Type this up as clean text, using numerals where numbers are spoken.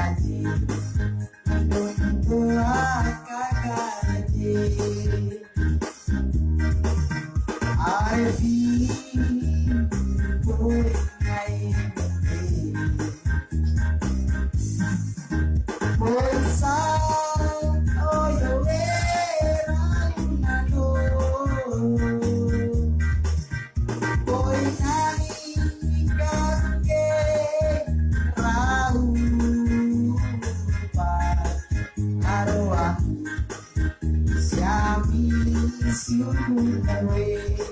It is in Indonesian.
gaji tua gaji Arfi boy ngai boy sa oyo erangado boy nai kake rau pa arwa siami siu kawe